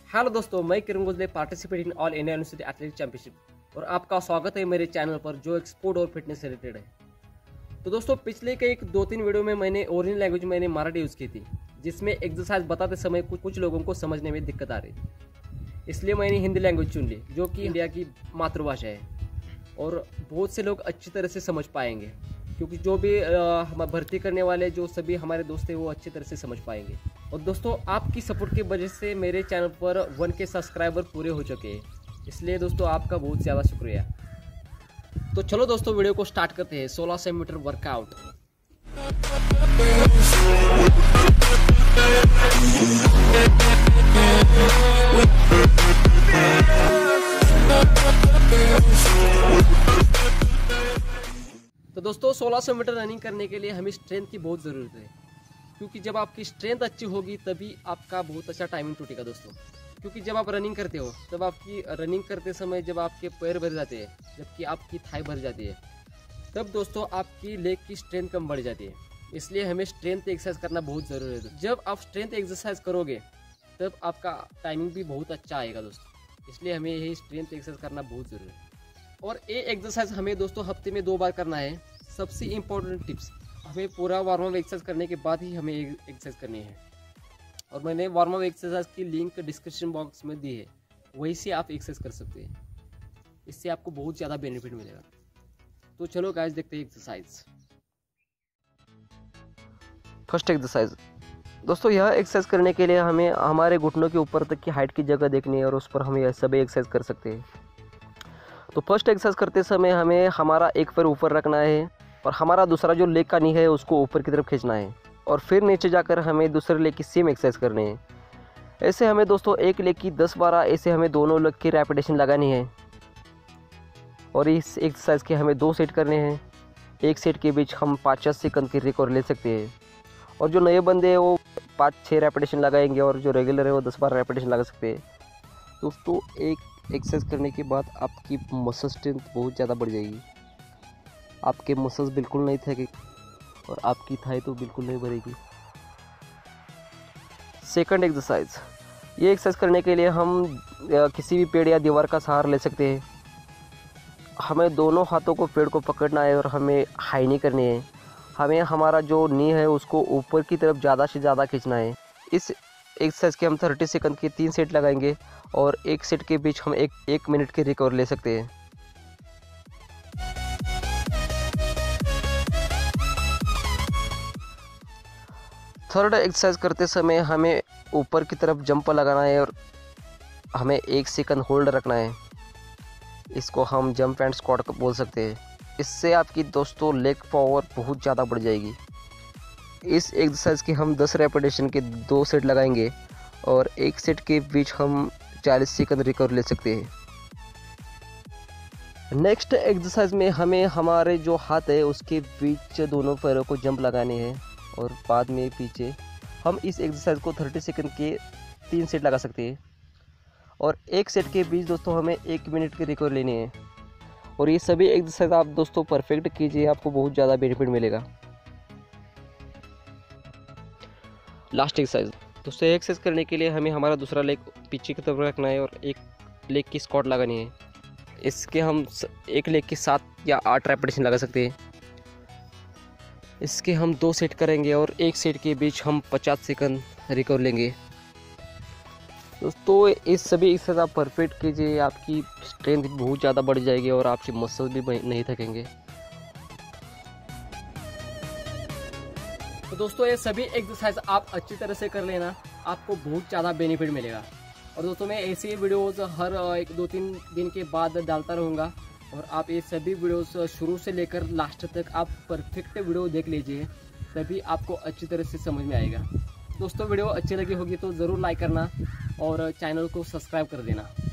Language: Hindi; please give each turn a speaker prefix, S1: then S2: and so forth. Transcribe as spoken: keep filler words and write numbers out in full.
S1: हेलो दोस्तों, मैं Kiran Gojale participate in all India university athletic championship और आपका स्वागत है मेरे चैनल पर जो एक स्पोर्ट और फिटनेस से रिलेटेड है। तो दोस्तों, पिछले के एक दो तीन वीडियो में मैंने ओरिजिनल लैंग्वेज मैंने मराठी यूज़ की थी, जिसमें एक्सरसाइज बताते समय कुछ कुछ लोगों को समझने में दिक्कत आ रही, इसलिए मैंने हिंदी लैंग्वेज चुन ली जो कि इंडिया की मातृभाषा है और बहुत से लोग अच्छी तरह से समझ पाएंगे, क्योंकि जो भी हम भर्ती करने वाले जो सभी हमारे दोस्त हैं वो अच्छी तरह से समझ पाएंगे। और दोस्तों, आपकी सपोर्ट की वजह से मेरे चैनल पर वन के सब्सक्राइबर पूरे हो चुके हैं, इसलिए दोस्तों आपका बहुत ज़्यादा शुक्रिया। तो चलो दोस्तों, वीडियो को स्टार्ट करते हैं। सोलह सौ मीटर वर्कआउट। तो दोस्तों, सोलह सौ मीटर रनिंग करने के लिए हमें स्ट्रेंथ की बहुत ज़रूरत है, क्योंकि जब आपकी स्ट्रेंथ अच्छी होगी तभी आपका बहुत अच्छा टाइमिंग टूटेगा दोस्तों। क्योंकि जब आप रनिंग करते हो तब आपकी रनिंग करते समय जब आपके पैर भर जाते हैं, जबकि आपकी थाई भर जाती है, तब दोस्तों आपकी लेग की स्ट्रेंथ कम बढ़ जाती है। इसलिए हमें स्ट्रेंथ एक्सरसाइज करना बहुत ज़रूरी है। जब आप स्ट्रेंथ एक्सरसाइज करोगे तब आपका टाइमिंग भी बहुत अच्छा आएगा दोस्तों, इसलिए हमें यही स्ट्रेंथ एक्सरसाइज करना बहुत ज़रूरी है। और ये एक्सरसाइज हमें दोस्तों हफ्ते में दो बार करना है। सबसे इम्पोर्टेंट टिप्स, हमें पूरा वार्म अप एक्सरसाइज करने के बाद ही हमें एक्सरसाइज करनी है, और मैंने वार्म अप एक्सरसाइज की लिंक डिस्क्रिप्शन बॉक्स में दी है, वहीं से आप एक्सरसाइज कर सकते हैं। इससे आपको बहुत ज़्यादा बेनिफिट मिलेगा। तो चलो गाइस, देखते हैं एक्सरसाइज।
S2: फर्स्ट एक्सरसाइज दोस्तों, यह एक्सरसाइज करने के लिए हमें हमारे घुटनों के ऊपर तक की हाइट की जगह देखनी है और उस पर हम यह सभी एक्सरसाइज कर सकते हैं। तो फर्स्ट एक्सरसाइज करते समय हमें हमारा एक पैर ऊपर रखना है और हमारा दूसरा जो लेग का नी है उसको ऊपर की तरफ खींचना है, और फिर नीचे जाकर हमें दूसरे लेग की सेम एक्सरसाइज करनी है। ऐसे हमें दोस्तों एक लेग की दस बारह ऐसे हमें दोनों लेग की रेपिटेशन लगानी है, और इस एक्सरसाइज के हमें दो सेट करने हैं। एक सेट के बीच हम पाँच सेकंड की रिकवर ले सकते हैं, और जो नए बंदे हैं वो पाँच छः रेपिटेशन लगाएंगे और जो रेगुलर है वो दस बारह रेपिटेशन लगा सकते हैं। दोस्तों, एक एक्सरसाइज करने के बाद आपकी मसल स्ट्रेंथ बहुत ज़्यादा बढ़ जाएगी, आपके मसल्स बिल्कुल नहीं थकेंगे और आपकी थाई तो बिल्कुल नहीं भरेगी। सेकंड एक्सरसाइज, ये एक्सरसाइज करने के लिए हम किसी भी पेड़ या दीवार का सहारा ले सकते हैं। हमें दोनों हाथों को पेड़ को पकड़ना है और हमें हाई नहीं करनी है। हमें हमारा जो नी है उसको ऊपर की तरफ ज़्यादा से ज़्यादा खींचना है। इस एक्सरसाइज के हम तीस सेकंड के तीन सेट लगाएंगे, और एक सेट के बीच हम एक एक मिनट की रिकवर ले सकते हैं। थर्ड एक्सरसाइज करते समय हमें ऊपर की तरफ जंप लगाना है और हमें एक सेकंड होल्ड रखना है। इसको हम जंप एंड स्क्वाट बोल सकते हैं। इससे आपकी दोस्तों लेग पावर बहुत ज़्यादा बढ़ जाएगी। इस एक्सरसाइज के हम दस रेपिटेशन के दो सेट लगाएंगे, और एक सेट के बीच हम चालीस सेकंड रिकवर ले सकते हैं। नेक्स्ट एक्सरसाइज में हमें हमारे जो हाथ है उसके बीच दोनों पैरों को जंप लगाने हैं, और बाद में पीछे हम इस एक्सरसाइज को तीस सेकंड के तीन सेट लगा सकते हैं, और एक सेट के बीच दोस्तों हमें एक मिनट की रिकवर लेनी है। और ये सभी एक्सरसाइज आप दोस्तों परफेक्ट कीजिए, आपको बहुत ज़्यादा बेनिफिट मिलेगा। लास्ट एक्सरसाइज दोस्तों, एक्सरसाइज करने के लिए हमें हमारा दूसरा लेग पीछे की तरफ रखना है और एक लेग की स्क्वाट लगानी है। इसके हम एक लेग की सात या आठ रेपिटेशन लगा सकते हैं। इसके हम दो सेट करेंगे और एक सेट के बीच हम पचास सेकंड रिकवर लेंगे। दोस्तों, इस सभी एक्सरसाइज आप परफेक्ट कीजिए, आपकी स्ट्रेंथ बहुत ज़्यादा बढ़ जाएगी और आपके मसल भी नहीं थकेंगे।
S1: तो दोस्तों, ये सभी एक्सरसाइज आप अच्छी तरह से कर लेना, आपको बहुत ज़्यादा बेनिफिट मिलेगा। और दोस्तों, मैं ऐसे वीडियोज़ हर एक दो तीन दिन के बाद डालता रहूँगा, और आप ये सभी वीडियोस शुरू से लेकर लास्ट तक आप परफेक्ट वीडियो देख लीजिए, तभी आपको अच्छी तरह से समझ में आएगा। दोस्तों, वीडियो अच्छी लगी होगी तो ज़रूर लाइक करना और चैनल को सब्सक्राइब कर देना।